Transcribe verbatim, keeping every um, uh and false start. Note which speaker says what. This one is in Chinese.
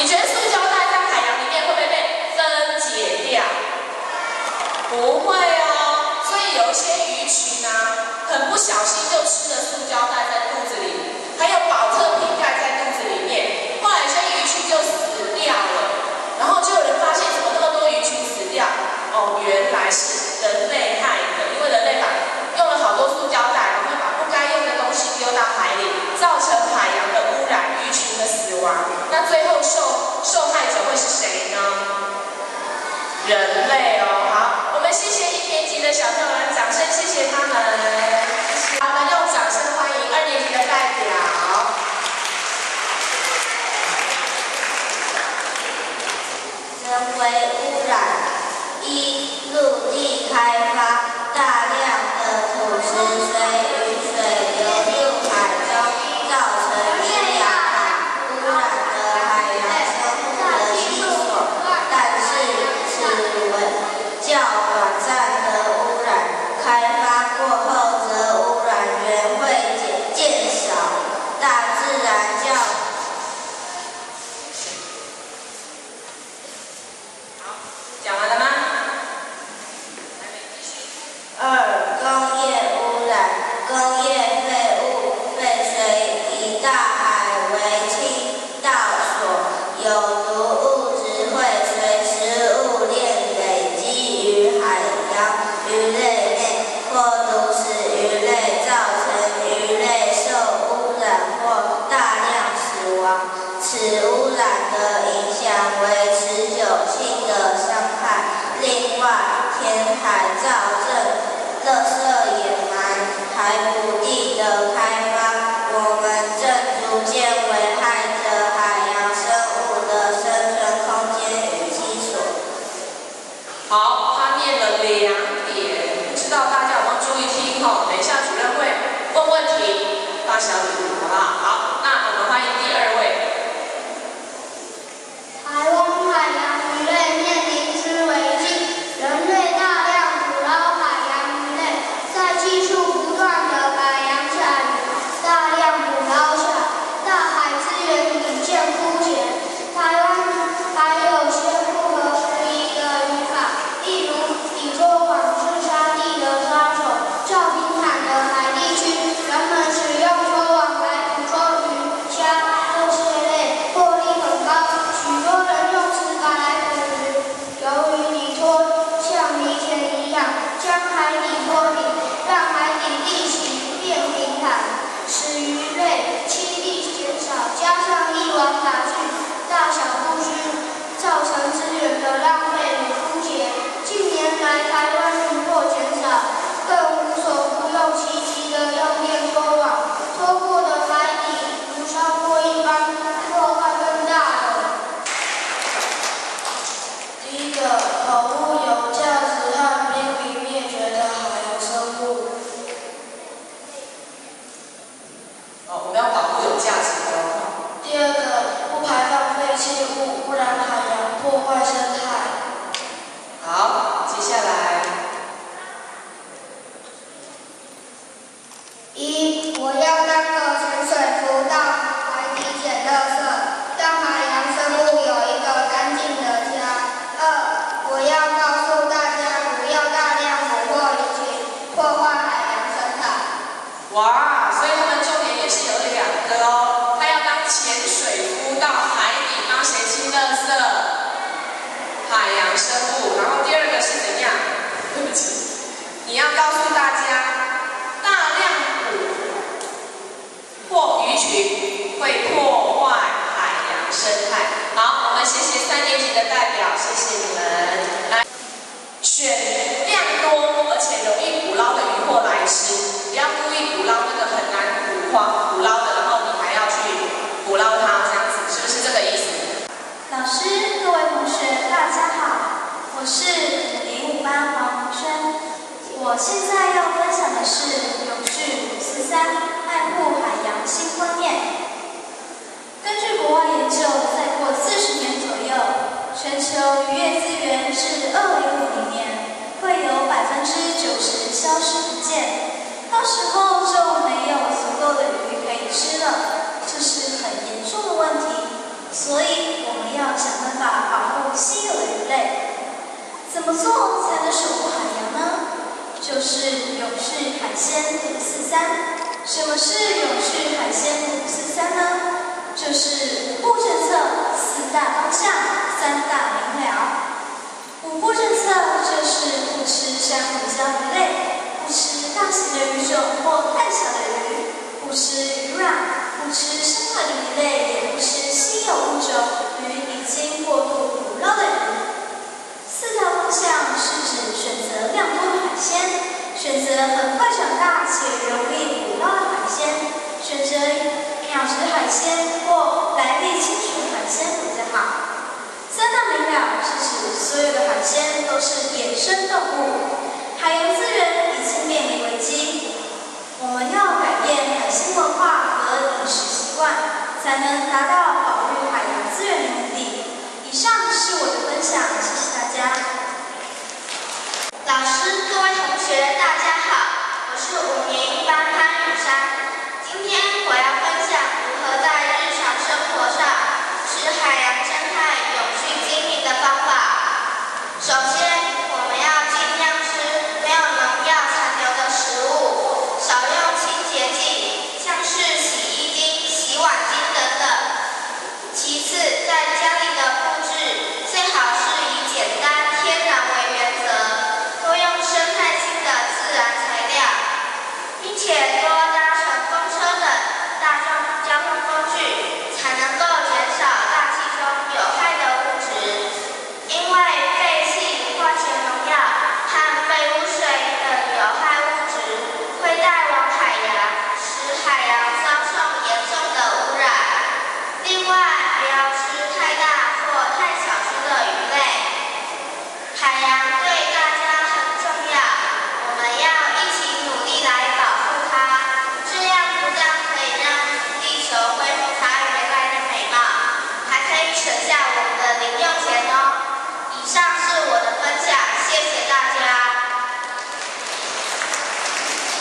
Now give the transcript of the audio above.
Speaker 1: 你觉得塑胶袋在海洋里面会不会被分解掉？不会哦。所以有一些鱼群啊，很不小心就吃了塑胶袋在肚子里，还有保特瓶盖在肚子里面，后来有些鱼群就死掉了。然后就有人发现怎么那么多鱼群死掉？哦，原来是人类害的，因为人类把用了好多塑胶袋，然后把不该用的东西丢到海里，造成海洋的污染，鱼群的死亡。那最后受受害者会是谁呢？人类哦。好，我们谢谢一年级的小朋友们，掌声谢谢他们。谢谢。好，我们用掌声欢迎二年级的代表。
Speaker 2: 人为污染：一、陆地开发，大量的土石随雨水流入海中，造成一氧化污染了海洋生物的栖所。但是，此为较短暂的污染，开发过后则污染源会减减少。大自然较
Speaker 1: 讲完了吗？
Speaker 2: 二、工业污染，工业废物、废水以大海为倾倒所，有毒物质会随食物链累积于海洋鱼类内，或毒死鱼类，造成鱼类受污染或大量死亡。此污染的影响为持久性的伤害。另外，填海造镇、垃圾掩埋、海捕地的开发，我们正逐渐危害着海洋生物的生存空间与栖所。
Speaker 1: 好，他念了两点，不知道大家有没有注意听哦？等一下主任会问问题，发小礼物，好不好？好，那我们欢迎第二位。
Speaker 3: 台湾海洋鱼类面临之危机，人类大量捕捞海洋鱼类，在技术不断的改良下，大量捕捞下，大海资源已见枯竭。台湾还有些不合时宜的渔法，例如以拖网是沙地的杀手。较平坦的海地区，人们使用拖网来捕捉鱼、虾这些类，获利很高。许多人用石板来捕鱼，由于底拖像犁田一样，将海底拖平，让海底地形变平坦，使鱼类栖地减少。加上一网打尽，大小不均，造成资源的浪费与枯竭。近年来，台湾渔获减少，更无所不用其极的用电拖网，拖过的海底如烧锅一般，破坏更大了。
Speaker 2: 第一个，保护有价值和濒临灭绝的海洋生物。
Speaker 1: 哦，我们要保护有价值的哦。
Speaker 2: 第二个，不排放废弃物，污染海洋，破坏生态。
Speaker 1: 好，接下来。
Speaker 3: 一，我要当个潜水服到海底捡垃圾，让海洋生物有一个干净的家。二，我要告诉大家不要大量捕获鱼群，破坏海洋生态。
Speaker 1: 哇，所以他们重点也是有两个哦。他要当潜水夫到海底帮谁清垃圾？海洋生物。然后第二个是怎样？对不起，你要告诉大家，大量捕获鱼群会破坏海洋生态。好，我们谢谢三年级的代表，谢谢你们。来，选量多而且容易捕捞的鱼货来吃，不要故意捕捞那个很难捕获捕捞的，然后你还要去捕捞它，这样子是不是这个意思？
Speaker 4: 老师，各位同学，大家好，我是零五班黄宏轩。我现在要分享的是永续五四三爱护海洋新观念。根据国外研究，再过四十年左右，全球渔业资源至二零五零年会有百分之九十消失不见，到时候就没有足够的鱼可以吃了，这是很严重的问题。所以我们要要想办法保护稀有的鱼类。怎么做才能守护海洋呢？就是永续海鲜五四三。什么是永续海鲜五四三呢？就是五步政策、四大方向、三大明了。五步政策就是不吃珊瑚礁鱼类，不吃大型的鱼种或太小的鱼，不吃鱼卵，不吃深海的鱼类，也不吃稀有物种与已经过度捕捞的鱼。四大方向是指选择量多的海鲜，选择很快长大且容易捕捞的海鲜，选择养殖海鲜。